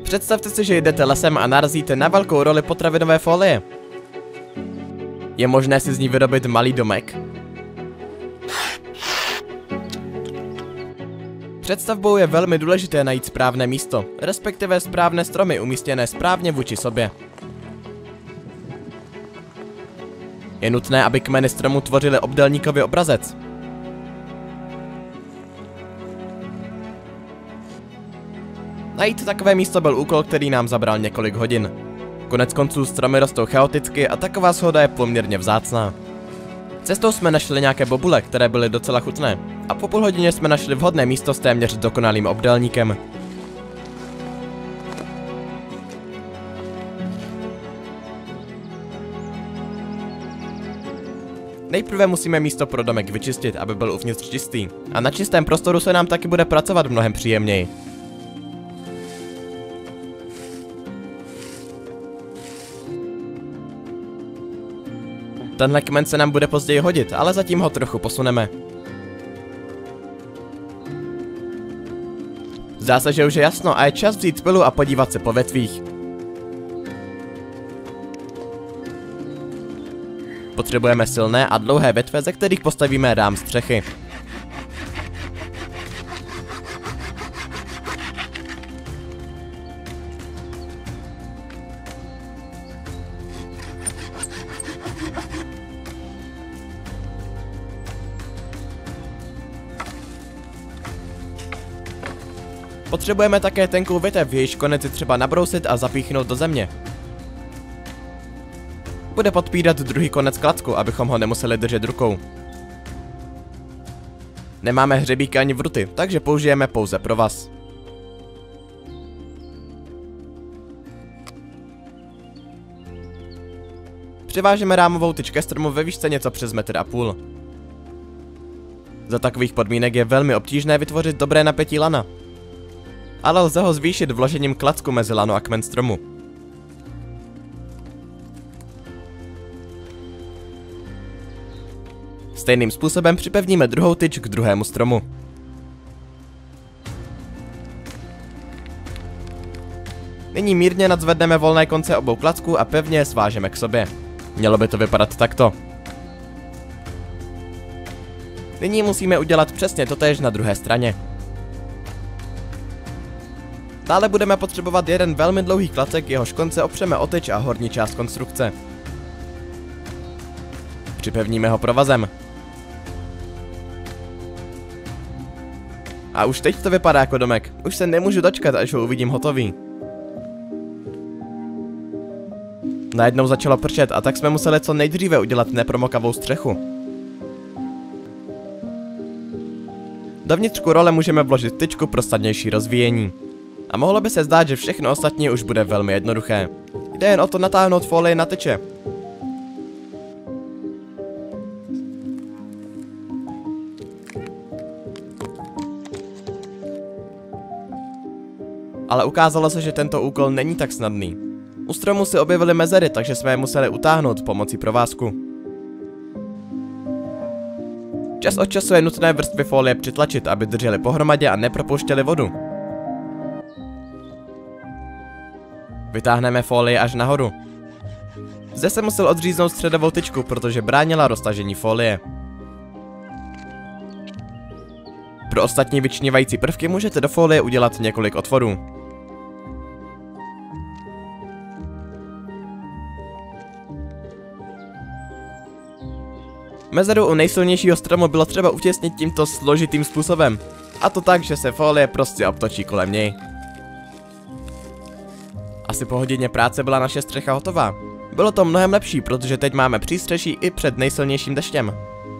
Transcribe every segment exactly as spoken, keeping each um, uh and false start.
Představte si, že jdete lesem a narazíte na velkou roli potravinové folie. Je možné si z ní vyrobit malý domek? Před stavbou je velmi důležité najít správné místo, respektive správné stromy umístěné správně vůči sobě. Je nutné, aby kmeny stromu tvořily obdélníkový obrazec. Najít takové místo byl úkol, který nám zabral několik hodin. Konec konců stromy rostou chaoticky a taková shoda je poměrně vzácná. Cestou jsme našli nějaké bobule, které byly docela chutné, a po půl hodině jsme našli vhodné místo s téměř dokonalým obdélníkem. Nejprve musíme místo pro domek vyčistit, aby byl uvnitř čistý, a na čistém prostoru se nám taky bude pracovat mnohem příjemněji. Tenhle kmen se nám bude později hodit, ale zatím ho trochu posuneme. Zdá se, že už je jasno a je čas vzít pilu a podívat se po větvích. Potřebujeme silné a dlouhé větve, ze kterých postavíme rám střechy. Potřebujeme také tenkou větev, jejíž konec je třeba nabrousit a zapíchnout do země. Bude podpírat druhý konec klacku, abychom ho nemuseli držet rukou. Nemáme hřebíky ani vruty, takže použijeme pouze provaz. Přivážeme rámovou tyč ke stromu ve výšce něco přes metr a půl. Za takových podmínek je velmi obtížné vytvořit dobré napětí lana. Ale lze ho zvýšit vložením klacku mezi lano a kmen stromu. Stejným způsobem připevníme druhou tyč k druhému stromu. Nyní mírně nadzvedneme volné konce obou klacků a pevně je svážeme k sobě. Mělo by to vypadat takto. Nyní musíme udělat přesně totéž na druhé straně. Dále budeme potřebovat jeden velmi dlouhý klacek, jehož konce opřeme o tyč a horní část konstrukce. Připevníme ho provazem. A už teď to vypadá jako domek. Už se nemůžu dočkat, až ho uvidím hotový. Najednou začalo pršet a tak jsme museli co nejdříve udělat nepromokavou střechu. Dovnitřku role můžeme vložit tyčku pro snadnější rozvíjení. A mohlo by se zdát, že všechno ostatní už bude velmi jednoduché. Jde jen o to natáhnout folii na tyče. Ale ukázalo se, že tento úkol není tak snadný. U stromu se objevily mezery, takže jsme je museli utáhnout pomocí provázku. Čas od času je nutné vrstvy folie přitlačit, aby držely pohromadě a nepropouštěly vodu. Vytáhneme folii až nahoru. Zde se musel odříznout středovou tyčku, protože bránila roztažení folie. Pro ostatní vyčnívající prvky můžete do folie udělat několik otvorů. Mezeru u nejsilnějšího stromu bylo třeba utěsnit tímto složitým způsobem. A to tak, že se folie prostě obtočí kolem něj. Asi po hodině práce byla naše střecha hotová. Bylo to mnohem lepší, protože teď máme přístřeší i před nejsilnějším deštěm.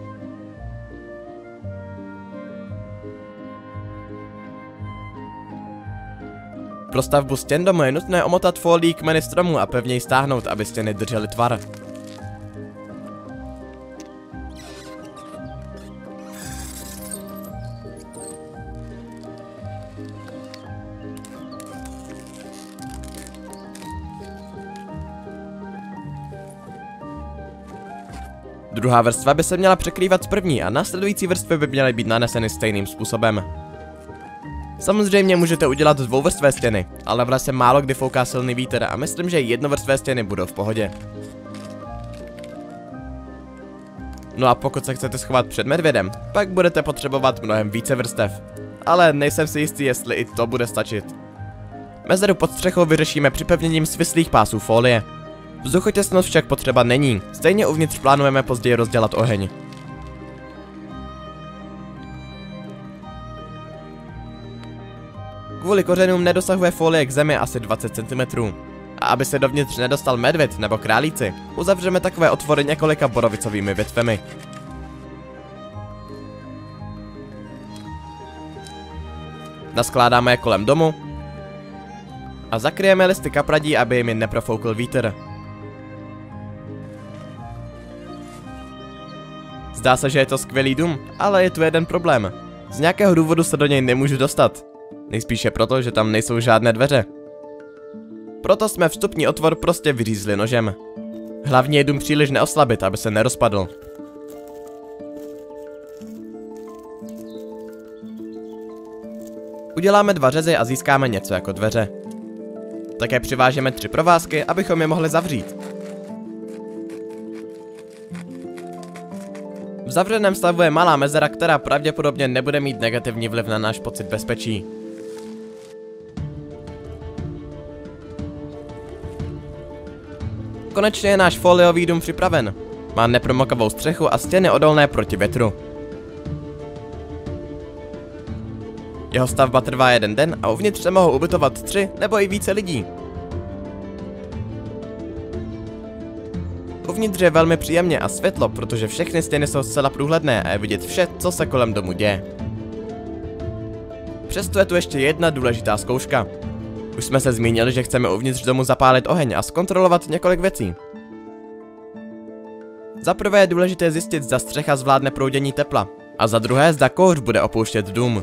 Pro stavbu stěn domu je nutné omotat folií kmeny stromu a pevně ji stáhnout, aby stěny držely tvar. Druhá vrstva by se měla překrývat s první a následující vrstvy by měly být naneseny stejným způsobem. Samozřejmě můžete udělat dvouvrstvé stěny, ale v lese málo kdy fouká silný vítr a myslím, že jednovrstvé stěny budou v pohodě. No a pokud se chcete schovat před medvědem, pak budete potřebovat mnohem více vrstev. Ale nejsem si jistý, jestli i to bude stačit. Mezeru pod střechou vyřešíme připevněním svislých pásů folie. Vzduchotěsnost však potřeba není, stejně uvnitř plánujeme později rozdělat oheň. Kvůli kořenům nedosahuje folie k zemi asi dvacet centimetrů. A aby se dovnitř nedostal medvěd nebo králíci, uzavřeme takové otvory několika borovicovými větvemi. Naskládáme je kolem domu a zakryjeme listy kapradí, aby jim neprofoukl vítr. Zdá se, že je to skvělý dům, ale je tu jeden problém. Z nějakého důvodu se do něj nemůžu dostat. Nejspíše proto, že tam nejsou žádné dveře. Proto jsme vstupní otvor prostě vyřízli nožem. Hlavně je dům příliš neoslabit, aby se nerozpadl. Uděláme dva řezy a získáme něco jako dveře. Také přivážeme tři provázky, abychom je mohli zavřít. V zavřeném stavu je malá mezera, která pravděpodobně nebude mít negativní vliv na náš pocit bezpečí. Konečně je náš foliový dům připraven. Má nepromokavou střechu a stěny odolné proti větru. Jeho stavba trvá jeden den a uvnitř se mohou ubytovat tři nebo i více lidí. Uvnitř je velmi příjemně a světlo, protože všechny stěny jsou zcela průhledné a je vidět vše, co se kolem domu děje. Přesto je tu ještě jedna důležitá zkouška. Už jsme se zmínili, že chceme uvnitř domu zapálit oheň a zkontrolovat několik věcí. Za prvé je důležité zjistit, zda střecha zvládne proudění tepla, a za druhé, zda kouř bude opouštět dům.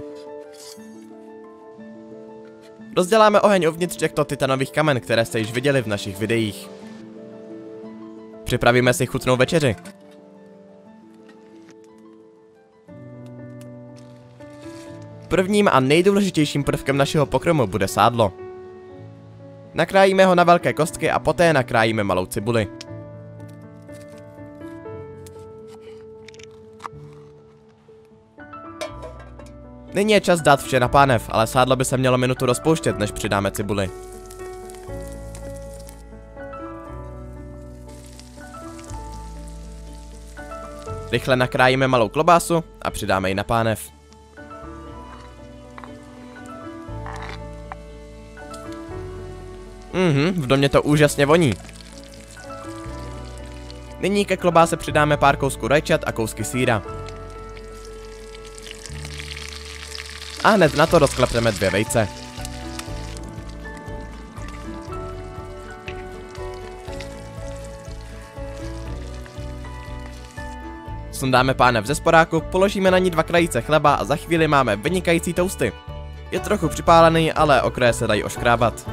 Rozděláme oheň uvnitř těchto titanových kamen, které jste již viděli v našich videích. Připravíme si chutnou večeři. Prvním a nejdůležitějším prvkem našeho pokrmu bude sádlo. Nakrájíme ho na velké kostky a poté nakrájíme malou cibuli. Nyní je čas dát vše na pánev, ale sádlo by se mělo minutu rozpouštět, než přidáme cibuli. Rychle nakrájíme malou klobásu a přidáme ji na pánev. Mhm, v domě to úžasně voní. Nyní ke klobáse přidáme pár kousků rajčat a kousky sýra. A hned na to rozklepneme dvě vejce. Sundáme pánev ze sporáku, položíme na ní dva krajíce chleba a za chvíli máme vynikající tousty. Je trochu připálený, ale okraje se dají oškrábat.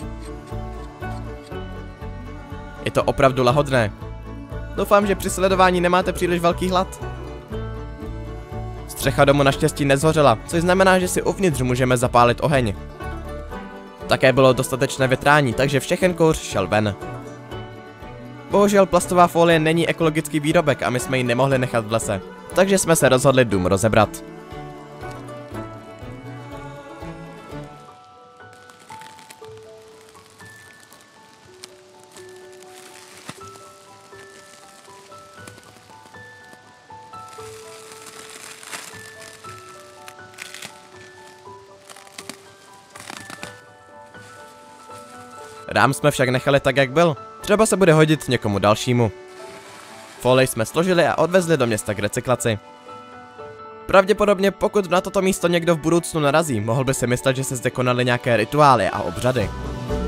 Je to opravdu lahodné. Doufám, že při sledování nemáte příliš velký hlad. Střecha domu naštěstí nezhořela, což znamená, že si uvnitř můžeme zapálit oheň. Také bylo dostatečné větrání, takže všechen kouř šel ven. Bohužel plastová folie není ekologický výrobek a my jsme ji nemohli nechat v lese, takže jsme se rozhodli dům rozebrat. Rám jsme však nechali tak, jak byl. Třeba se bude hodit někomu dalšímu. Folii jsme složili a odvezli do města k recyklaci. Pravděpodobně, pokud na toto místo někdo v budoucnu narazí, mohl by si myslet, že se zde konaly nějaké rituály a obřady.